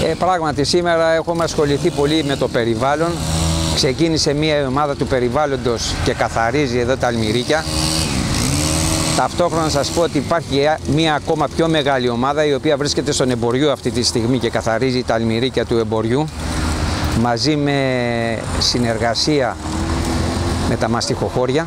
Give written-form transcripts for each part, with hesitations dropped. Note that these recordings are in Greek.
Πράγματι σήμερα έχουμε ασχοληθεί πολύ με το περιβάλλον. Ξεκίνησε μια ομάδα του περιβάλλοντος και καθαρίζει εδώ τα αλμυρίκια. Ταυτόχρονα να σας πω ότι υπάρχει μια ακόμα πιο μεγάλη ομάδα η οποία βρίσκεται στον εμποριό αυτή τη στιγμή και καθαρίζει τα αλμυρίκια του εμποριού μαζί με συνεργασία με τα μαστιχοχώρια.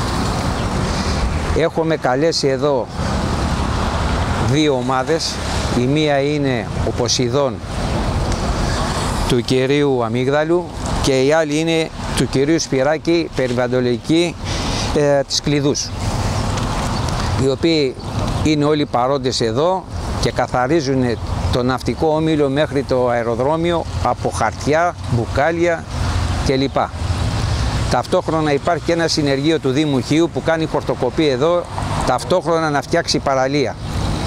Έχουμε καλέσει εδώ δύο ομάδες. Η μία είναι ο Ποσειδών του κυρίου Αμύγδαλου και η άλλη είναι του κυρίου Σπυράκη, περιβαλλοντική της Κλειδούς, οι οποίοι είναι όλοι παρόντες εδώ και καθαρίζουν το ναυτικό όμιλο μέχρι το αεροδρόμιο από χαρτιά, μπουκάλια κλπ. Ταυτόχρονα υπάρχει και ένα συνεργείο του Δήμου Χίου που κάνει χορτοκοπή εδώ, ταυτόχρονα να φτιάξει παραλία.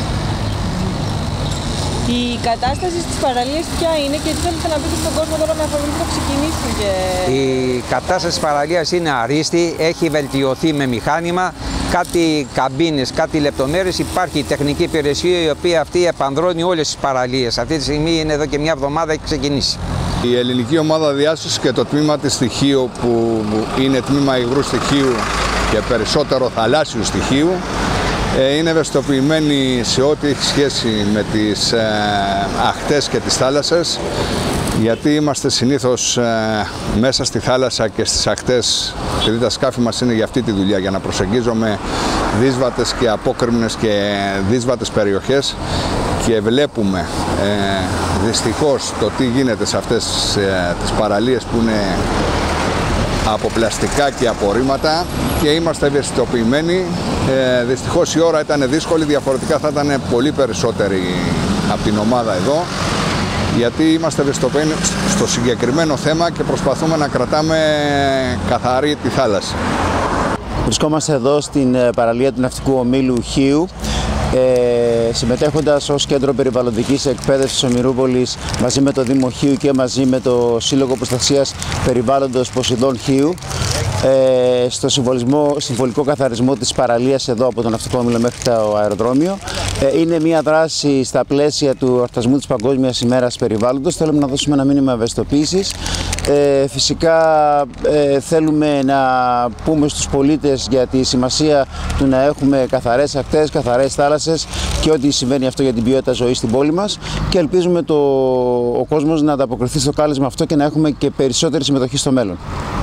Η κατάσταση στις παραλίες ποια είναι και τι θέλετε να πείτε στον κόσμο τώρα με αφορμή που θα ξεκινήσουν Η κατάσταση της παραλίας είναι αρίστη, έχει βελτιωθεί με μηχάνημα, κάτι καμπίνες, κάτι λεπτομέρειες. Υπάρχει η τεχνική υπηρεσία η οποία αυτή επανδρώνει όλες τις παραλίες. Αυτή τη στιγμή είναι εδώ και μια εβδομάδα έχει ξεκινήσει. Η ελληνική ομάδα διάσωσης και το τμήμα της στοιχείου που είναι τμήμα υγρού στοιχείου και περισσότερο θαλάσσιου στοιχείου είναι ευαισθητοποιημένοι σε ό,τι έχει σχέση με τις ακτές και τις θάλασσες, γιατί είμαστε συνήθως μέσα στη θάλασσα και στις ακτές, επειδή τα σκάφη μας είναι για αυτή τη δουλειά, για να προσεγγίζουμε δύσβατες και απόκρημνες και δύσβατες περιοχές και βλέπουμε δυστυχώς το τι γίνεται σε αυτές τις παραλίες που είναι από πλαστικά και απορρίμματα και είμαστε ευαισθητοποιημένοι. Δυστυχώς η ώρα ήταν δύσκολη, διαφορετικά θα ήταν πολύ περισσότεροι από την ομάδα εδώ, γιατί είμαστε ευαισθητοποιημένοι στο συγκεκριμένο θέμα και προσπαθούμε να κρατάμε καθαρή τη θάλασσα. Βρισκόμαστε εδώ στην παραλία του Ναυτικού Ομίλου Χίου, συμμετέχοντας ως Κέντρο Περιβαλλοντικής Εκπαίδευσης Ομηρούπολης μαζί με το Δήμο Χίου και μαζί με το Σύλλογο Προστασίας Περιβάλλοντος Ποσειδών Χίου στο συμβολικό καθαρισμό της παραλίας εδώ από το Ναυτικό Όμιλο μέχρι το αεροδρόμιο. Είναι μια δράση στα πλαίσια του εορτασμού της Παγκόσμιας ημέρας περιβάλλοντος. Θέλουμε να δώσουμε ένα μήνυμα ευαισθητοποίησης. Φυσικά θέλουμε να πούμε στους πολίτες για τη σημασία του να έχουμε καθαρές ακτές, καθαρές θάλασσες και ό,τι συμβαίνει αυτό για την ποιότητα ζωής στην πόλη μας, και ελπίζουμε ο κόσμος να ανταποκριθεί στο κάλεσμα αυτό και να έχουμε και περισσότερη συμμετοχή στο μέλλον.